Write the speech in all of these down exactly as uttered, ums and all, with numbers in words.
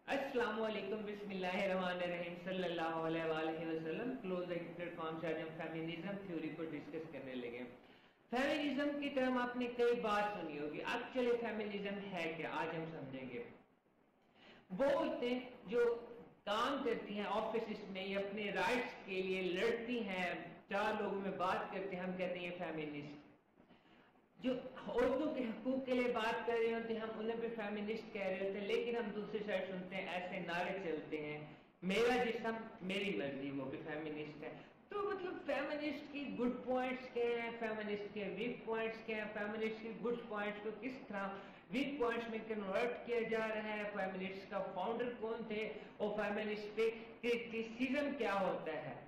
السلام علیکم، بسم اللہ الرحمن الرحیم، صلی اللہ علیہ وآلہ وسلم۔ کلوز پلیٹ فارم سے آج ہم فیمنزم تھیوری کو ڈسکس کرنے لگے۔ فیمنزم کی ٹرم آپ نے کئی بار سنی ہوگی۔ ایکچولی فیمنزم ہے کیا، آج ہم سمجھیں گے۔ وہ عورتیں جو کام کرتی ہیں آفیسز میں یا اپنے رائٹس کے لیے لڑتی ہیں، چار لوگوں میں بات کرتے ہیں، ہم کہتے ہیں یہ فیمنسٹ۔ جو عورتوں کے حقوق کے لیے بات کر رہے ہوتے ہیں ہم انہیں بھی فیمنسٹ کہہ رہے ہوتے ہیں، لیکن ہم دوسری سائڈ سنتے ہیں ایسے نعرے چلتے ہیں، میرا جسم میری مرضی، وہ بھی فیمنسٹ ہے۔ تو مطلب فیمنسٹ کی گڈ پوائنٹس کیا ہیں، فیمنسٹ کے ویک پوائنٹس کیا ہیں، فیمنسٹ کی گڈ پوائنٹس کو کس طرح ویک پوائنٹس میں کنورٹ کیا جا رہا ہے، فیمنسٹ کا فاؤنڈر کون تھے اور فیمنسٹ پہ کرٹیسزم کیا ہوتا ہے۔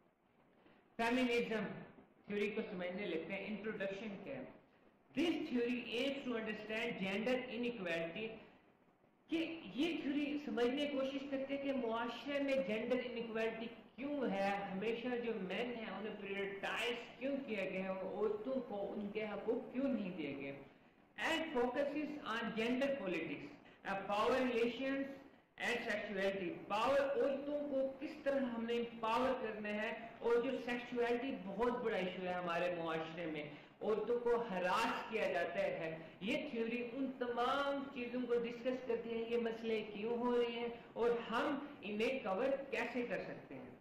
فیمنزم تھیوری کو سمجھنے لگتے ہیں۔ انٹروڈکشن کیا ہے؟ This theory aims to understand gender inequality کہ یہ تھیوری سمجھنے کی کوشش کرتے ہیں کہ معاشرے میں جینڈر انیکوالٹی کیوں ہے، ہمیشہ جو مین ہیں انہیں پریورٹائز کیوں کیا گیا ہے، عورتوں کو ان کے حقوق کیوں نہیں دیے گئے، and focuses on gender politics, power relations and sexuality. Power, عورتوں کو کس طرح ہم نے پاور کرنا ہے، اور جو سیکسولیٹی بہت بڑا ایشو ہے ہمارے معاشرے میں، عورتوں کو ہراس کیا جاتا ہے۔ یہ تھیوری ان تمام چیزوں کو ڈسکس کرتی ہے، یہ مسئلے کیوں ہو رہے ہیں اور ہم انہیں کور کیسے کر سکتے ہیں۔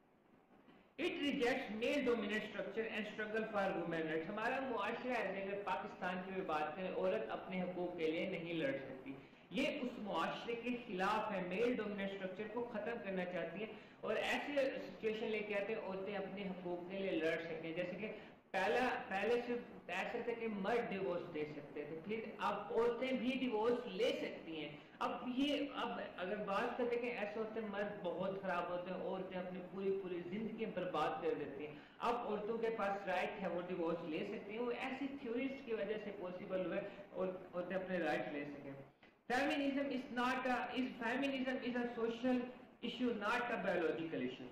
It rejects male dominant structure and struggle for women rights۔ ہمارا معاشرہ ہے، اگر پاکستان کی بھی بات کریں، عورت اپنے حقوق کے لیے نہیں لڑ سکتی، یہ اس معاشرے کے خلاف ہے، میل ڈومیننٹ اسٹرکچر کو ختم کرنا چاہتی ہیں اور ایسی سچویشن لے کے آتے ہیں عورتیں اپنے حقوق کے لیے لڑ سکیں۔ جیسے کہ پہلا پہلے صرف ایسا تھا کہ مرد ڈیورس دے سکتے تھے، پھر اب عورتیں بھی ڈیورس لے سکتی ہیں۔ اب یہ اب اگر بات کرتے کہ ایسے ہوتے ہیں مرد بہت خراب ہوتے ہیں، عورتیں اپنی پوری پوری زندگی برباد کر دیتی ہیں، اب عورتوں کے پاس رائٹ ہے، وہ ڈیورس لے سکتی ہیں۔ وہ ایسی تھیوریز کی وجہ سے پاسبل ہوئے اور عورتیں اپنے رائٹ لے سکیں۔ Feminism is not a is feminism is a social issue, not a biological issue۔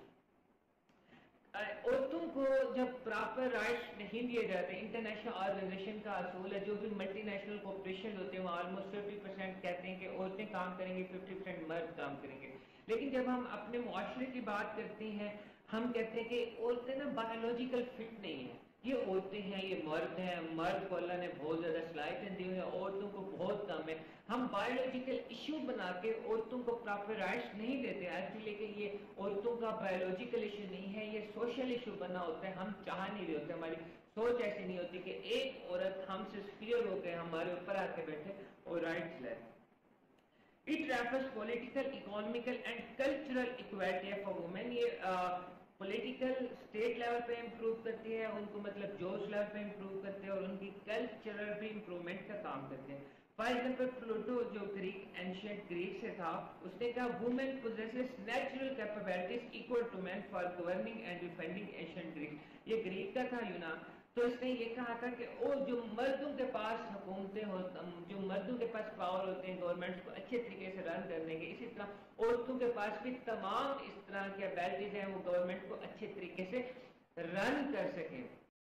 عورتوں کو جب پراپر رائٹس نہیں دیے جاتے، انٹرنیشنل آرگنائزیشن کا اصول ہے، جو بھی ملٹی نیشنل کارپوریشن ہوتے ہیں وہ آلموسٹ ففٹی پرسینٹ کہتے ہیں کہ عورتیں کام کریں گی، ففٹی پرسینٹ مرد کام کریں گے۔ لیکن جب ہم اپنے معاشرے کی بات کرتے ہیں، ہم کہتے ہیں کہ عورتیں نا بایولوجیکل فٹ نہیں ہیں، یہ عورتیں ہیں، یہ مرد ہیں، مرد کو اللہ نے بہت زیادہ صلاحیتیں دی ہوئی ہیں، عورتوں کو بہت کم ہے۔ ہم بایولوجیکل ایشو بنا کے عورتوں کو پراپر رائٹس نہیں دیتے ایکچولی، کہ یہ عورتوں کا بایولوجیکل ایشو نہیں ہے، یہ سوشل ایشو بنا ہوتا ہے۔ ہم چاہ نہیں رہے ہوتے، ہماری سوچ ایسی نہیں ہوتی کہ ایک عورت ہم سے سپیریئر ہو کے ہمارے اوپر آ کے بیٹھے اور رائٹس لے۔ It refers political, economical and cultural equality for women۔ یہ پولیٹیکل اسٹیٹ لیول پہ امپروو کرتی ہے، ان کو مطلب جوش لیول پہ امپروو کرتے ہیں، اور ان کی کلچرل بھی امپروومنٹ کا کام کرتے ہیں۔ فار ایگزامپل پلوٹو جو گریک اینشینٹ گریک سے تھا، اس نے کہا woman possesses natural capabilities equal to men for governing and defending ancient Greek۔ یہ گریک کا تھا یونان، تو اس نے یہ کہا تھا کہ وہ جو مردوں کے پاس حکومتیں ہوتا جو مردوں کے پاس پاور ہوتے ہیں گورنمنٹس کو اچھے طریقے سے رن کرنے کے، اسی طرح عورتوں کے پاس بھی تمام اس طرح کی ابیلٹیز ہیں، وہ گورنمنٹ کو اچھے طریقے سے رن کر سکیں۔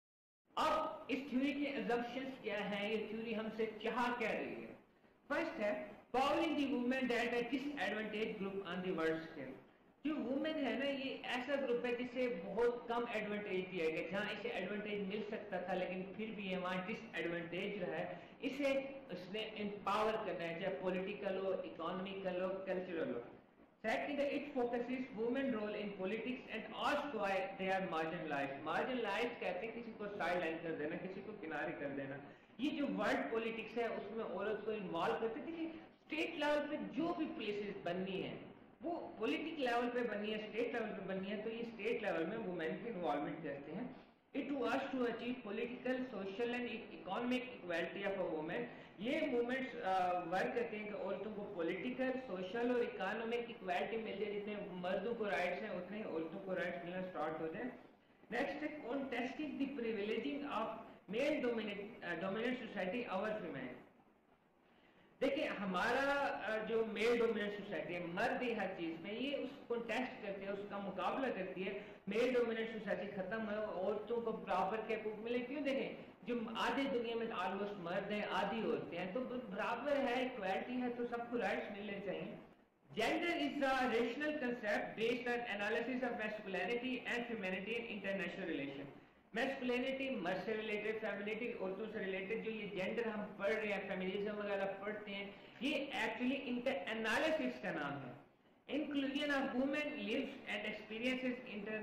اب اس تھیوری کے assumptions کیا ہیں، یہ تھیوری ہم سے چاہ کیا رہی ہے؟ فرسٹ ہے empowering the women that are disadvantaged group on the world scale۔ جو وومن ہے نا، یہ ایسا گروپ ہے جسے بہت کم ایڈوانٹیج دیا گیا، جہاں اسے ایڈوانٹیج مل سکتا تھا لیکن پھر بھی یہ وہاں ڈس ایڈوانٹیج رہا ہے، اسے اس نے امپاور کرنا ہے، چاہے پولیٹیکل ہو، اکانومیکل ہو، کلچرل ہو۔ Second, it focuses women role in politics and asks why they are marginalized۔ marginalized کہتے ہیں کسی کو سائڈ لائن کر دینا، کسی کو کنارے کر دینا۔ یہ جو ورلڈ پولیٹکس ہے اس میں عورت کو انوالو کرتے تھے کہ اسٹیٹ لیول پہ جو بھی پلیسز بننی ہے وہ پولیٹک لیول پہ بننی ہے، اسٹیٹ لیول پہ بننی ہے، تو یہ اسٹیٹ لیول میں وومین کی انوالومنٹ کرتے ہیں۔ It was to achieve political, social and economic equality of a woman۔ یہ موومنٹس ورک کرتے ہیں کہ عورتوں کو پولیٹیکل، سوشل اور اکانومک اکوالٹی مل جائے، جتنے مردوں کو رائٹس ہیں اتنے ہی عورتوں کو رائٹس ملنا اسٹارٹ ہو جائیں۔ نیکسٹ ہے contesting the privileging of male dominant society over female۔ دیکھیں ہمارا جو میل ڈومیننٹ سوسائٹی ہے، مرد ہی ہر چیز میں، یہ اس کو ٹیسٹ کرتی ہے، اس کا مقابلہ کرتی ہے، میل ڈومیننٹ سوسائٹی ختم ہو، عورتوں کو برابر کے حقوق ملے۔ کیوں؟ دیکھیں جو آدھی دنیا میں آلموسٹ مرد ہیں، آدھی عورتیں ہیں، تو برابر ہے، ایکوالٹی ہے، تو سب کو رائٹس ملنے چاہیے۔ Gender is a rational concept based on analysis of masculinity and femininity in international relation. Masculinity मर्द से related, femininity औरतों से related, जो ये gender हम पढ़ रहे हैं, feminism वगैरह पढ़ते हैं, ये actually inter analysis का नाम है. Inclusion of women lives and experiences inter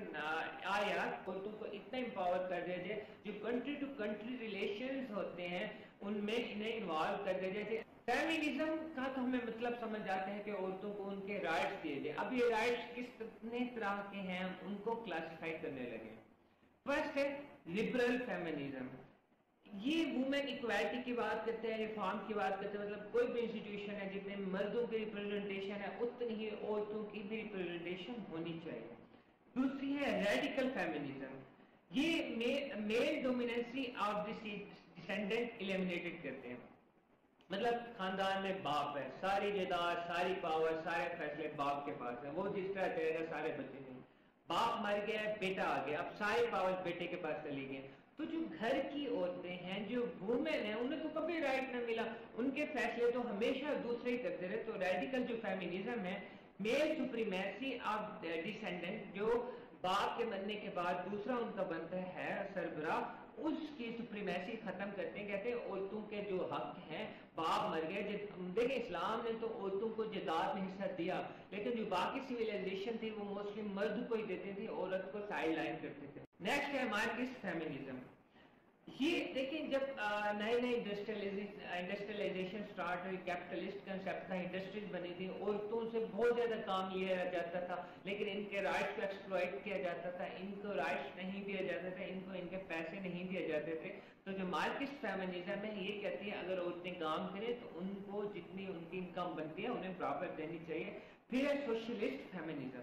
आया औरतों को इतना empower कर दिया जाए, जो country to country relations होते हैं, उनमें इन्हें involve कर दिया जाए. फेमिनिज्म का तो हमें मतलब समझ जाते हैं कि औरतों को उनके राइट्स दिए जाए. अब ये राइट्स कितने तरह के हैं, हम उनको क्लासिफाई करने लगे. फर्स्ट है लिबरल फेमिनिज्म. ये वुमेन इक्वालिटी की बात करते हैं, रिफॉर्म की बात करते हैं, मतलब कोई भी इंस्टीट्यूशन है जितने मर्दों की रिप्रेजेंटेशन है उतनी ही औरतों की भी रिप्रेजेंटेशन होनी चाहिए. दूसरी है रेडिकल फेमिनिज्म. ये male dominancy of the descendant eliminated करते हैं. मतलब खानदान में बाप है, सारी जायदाद, सारी पावर, सारे फैसले बाप के पास है, वो जिस तरह करेगा सारे बच्चे नहीं. बाप मर गया, बेटा आ गया, अब सारी पावर बेटे के पास चली गई. तो जो घर की औरतें हैं, जो वुमेन हैं, उन्हें तो कभी राइट न मिला, उनके फैसले तो हमेशा दूसरे ही करते रहे. तो रेडिकल जो फेमिनिज्म है, मेल सुप्रीमेसी ऑफ डिसेंडेंट, जो बाप के मरने के बाद दूसरा उनका बनता है सरबराह, उसकी सुप्रीमेसी खत्म करते हैं. कहते हैं औरतों के जो हक हैं, बाप मर गए. देखिए इस्लाम ने तो औरतों को जायदाद में हिस्सा दिया, लेकिन जो बाकी सिविलाइजेशन थी वो मोस्टली मर्द को ही देते थे, औरत को साइड लाइन करते थे. नेक्स्ट है मार्क्सिस्ट फेमिनिज्म. ये देखिए जब नए नए इंडस्ट्रियलाइजेशन स्टार्ट हुई, कैपिटलिस्ट कंसेप्ट था, इंडस्ट्रीज बनी थी, औरतों से बहुत ज्यादा काम लिया जाता था, लेकिन इनके राइट्स को एक्सप्लॉइट किया जाता था, इनको राइट्स नहीं दिया जाता था, इनको इनके पैसे नहीं दिए जाते थे. तो जो मार्क्सिस्ट फेमिनिज्म है ये कहती है अगर औरतें काम करें तो उनको जितनी उनकी इनकम बनती है उन्हें बराबर देनी चाहिए. फिर है सोशलिस्ट फेमिनिज्म.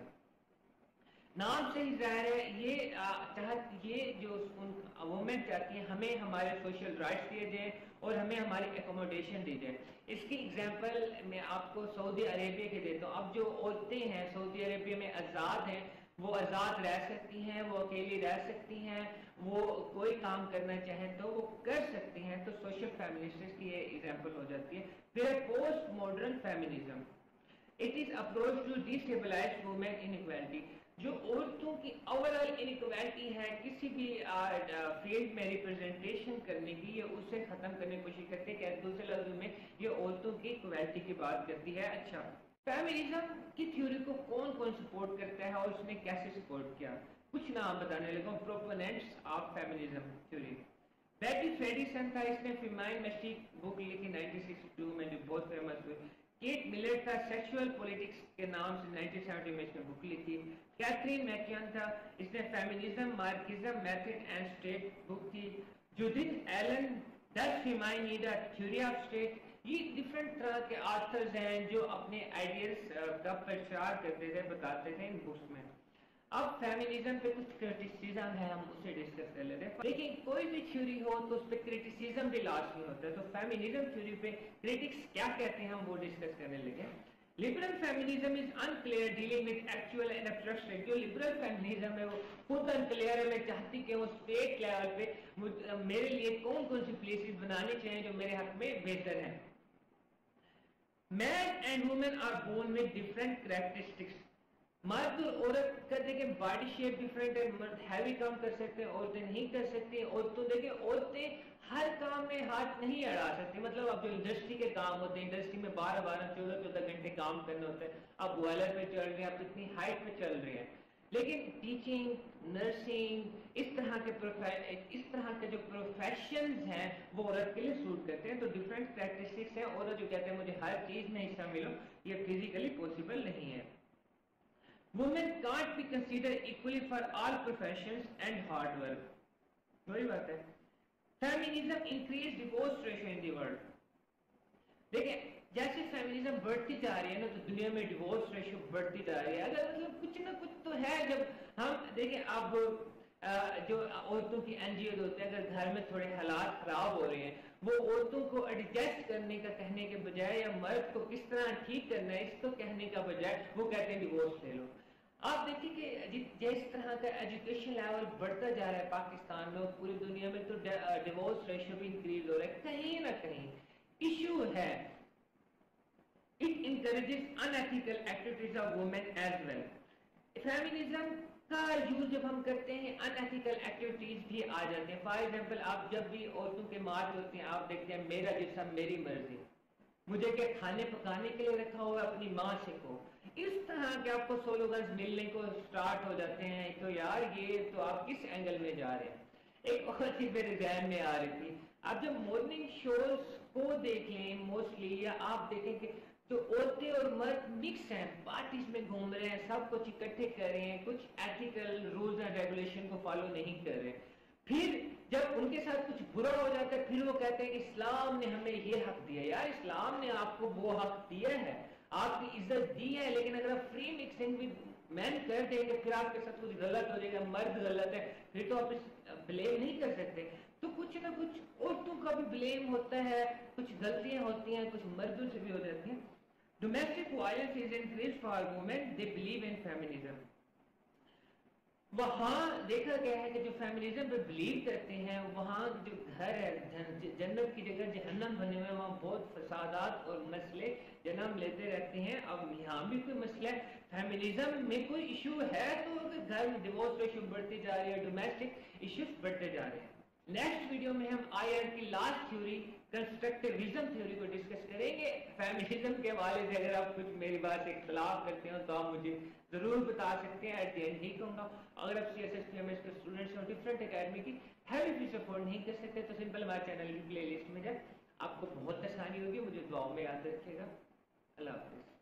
नाम से ही जाहिर है ये चाहत ये जो वुमेन चाहती है हमें हमारे सोशल राइट्स दिए जाए और हमें हमारी एकोमोडेशन दी जाए. इसकी एग्जांपल मैं आपको सऊदी अरेबिया के देता हूँ. अब जो औरतें हैं सऊदी अरेबिया में आज़ाद हैं, वो आज़ाद रह सकती हैं, वो अकेली रह सकती हैं, वो कोई काम करना चाहें तो वो कर सकती हैं. तो सोशल फेमिनिस्ट की ये एग्जांपल हो जाती है. फिर post modern feminism. It is approach to destabilize women inequality. जो औरतों की ओवरऑल इनइक्वालिटी है किसी भी फील्ड में रिप्रेजेंटेशन करने की, ये उसे खत्म करने की कोशिश करते हैं. दूसरे लफ्ज़ों में ये औरतों की इक्वालिटी की बात करती है. अच्छा, फेमिनिज्म की थ्योरी को कौन कौन सपोर्ट करता है और उसने कैसे सपोर्ट किया, कुछ नाम बताने लगा. Proponents of feminism theory. Betty Friedan था, इसने फीमेल मिस्टिक बुक लिखी नाइनटीन सिक्सटी टू में जो बहुत फेमस हुई. केट मिलर था, सेक्सुअल पॉलिटिक्स के नाम से नाइनटीन सेवेंटी में इसने बुक लिखी. कैथरीन मैकियन था, इसने feminism Marxism method and state book थी. Judith Allen, does female need a theory of state. ये डिफरेंट तरह के ऑथर्स हैं जो अपने आइडियाज का प्रचार करते थे, बताते थे इन बुक्स में. अब फेमिनिज्म पे कुछ क्रिटिसिज्म है, हम उसे डिस्कस कर लेते हैं. लेकिन कोई भी थ्योरी हो तो उस पर क्रिटिसिज्म भी लास्ट में होता है. तो फेमिनिज्म थ्योरी पे क्रिटिक्स क्या कहते हैं हम वो डिस्कस करने लगे. Liberal feminism is unclear dealing with actual and abstract. जो लिबरल फेमिनिज्म है वो खुद अनक्लियर है. मैं चाहती कि वो स्टेट लेवल पे मेरे लिए कौन कौन सी प्लेसेस बनाने चाहिए जो मेरे हक में बेहतर है. Man and women are born with different characteristics. मर्द और औरत का देखें बॉडी शेप डिफरेंट है. मर्द हैवी काम कर सकते हैं, औरतें नहीं कर सकती. और तो देखें औरतें हर काम में हाथ नहीं अड़ा सकती. मतलब अब जो इंडस्ट्री के काम होते हैं, इंडस्ट्री में बारह बारह चौदह चौदह घंटे काम करना होता है. अब बॉयलर पे चल रहे हैं, अब इतनी हाइट पे चल रहे हैं. लेकिन टीचिंग, नर्सिंग, इस तरह के इस तरह के जो प्रोफेशंस हैं वो औरत के लिए सूट करते हैं. तो डिफरेंट कैरेक्टरिस्टिक्स हैं. औरत जो कहते हैं मुझे हर चीज में हिस्सा मिलो, ये फिजिकली पॉसिबल नहीं है. Women can't be considered equally for all professions and hard work. वही बात है. Feminism increased divorce ratio in the world. देखिए जैसे फेमिनिज्म बढ़ती जा रही है ना तो दुनिया में डिवोर्स रेशियो बढ़ती जा रही है. अगर मतलब कुछ ना कुछ तो है. जब हम देखें अब जो औरतों की एनजीओ होते हैं, अगर घर में थोड़े हालात खराब हो रहे हैं, वो औरतों को एडजस्ट करने का कहने के बजाय या मर्द को किस तरह ठीक करना है इसको कहने का बजाय वो कहते हैं डिवोर्स ले लो. आप देखिए कि जिस तरह का एजुकेशन लेवल बढ़ता जा रहा है पाकिस्तान में, पूरी दुनिया में, तो डिवोर्स रेशियो भी इंक्रीज हो रहा है. कहीं ना कहीं इशू है. It encourages unethical activities of women as well. Feminism کا یوز جب ہم کرتے ہیں unethical activities بھی آ جاتے ہیں. فار ایگزامپل آپ جب بھی عورتوں کے مارچ ہوتے ہیں آپ دیکھتے ہیں میرا جسم میری مرضی, مجھے کیا کھانے پکانے کے لیے رکھا ہوا اپنی ماں سے کو, اس طرح کے آپ کو سلوگنز ملنے کو سٹارٹ ہو جاتے ہیں. تو یار یہ تو آپ کس اینگل میں جا رہے ہیں. ایک وقت ہی میرے ذہن میں آ رہی تھی, آپ جب مارننگ شوز کو دیکھ لیں موسٹلی, یا آپ دیکھیں کہ تو عورتیں اور مرد مکس ہیں, پارٹیز میں گھوم رہے ہیں, سب کچھ اکٹھے کر رہے ہیں, کچھ ایتھیکل رولز اینڈ ریگولیشن کو فالو نہیں کر رہے. پھر جب ان کے ساتھ کچھ برا ہو جاتا ہے پھر وہ کہتے ہیں کہ اسلام نے ہمیں یہ حق دیا. یار اسلام نے آپ کو وہ حق دیا ہے, آپ کی عزت دی ہے, لیکن اگر آپ فری مکسنگ بھی مین کر دیں گے پھر آپ کے ساتھ کچھ غلط ہو جائے گا, مرد غلط ہے, پھر تو آپ بلیم نہیں کر سکتے. تو کچھ نہ کچھ عورتوں کا بھی بلیم ہوتا ہے, کچھ غلطیاں ہوتی ہیں, کچھ مردوں سے بھی ہو جاتی ہیں. Domestic violence is increased for women, they believe in feminism. وہاں دیکھا گیا ہے کہ جو فیمنزم پہ بلیو کرتے ہیں وہاں جو گھر ہے جنت کی جگہ جہنم بنے ہوئے, وہاں بہت فسادات اور مسئلے جنم لیتے رہتے ہیں. اب یہاں بھی کوئی مسئلہ ہے, فیمنزم میں کوئی ایشو ہے تو گھر میں ڈیورس ایشو بڑھتی جا رہی ہے, ڈومیسٹک ایشوز بڑھتے جا رہے ہیں. نیکسٹ ویڈیو میں ہم آئی آر کی لاسٹ تھیوری کنسٹرکٹیوزم تھیوری کو ڈسکس کریں گے. فیمنزم کے حوالے سے اگر آپ کچھ میری بات سے اختلاف کرتے ہو تو آپ مجھے ضرور بتا سکتے ہیں. ایٹ دی اینڈ نہیں کہوں گا, اگر آپ C S S P M S کے اسٹوڈنٹس اور ڈفرینٹ اکیڈمی کی ہیوی فیس افورڈ نہیں کر سکتے تو سمپل ہمارے چینل کی پلے لسٹ میں جائیں, آپ کو بہت آسانی ہوگی. مجھے دعاؤں میں یاد رکھیے گا. اللہ حافظ.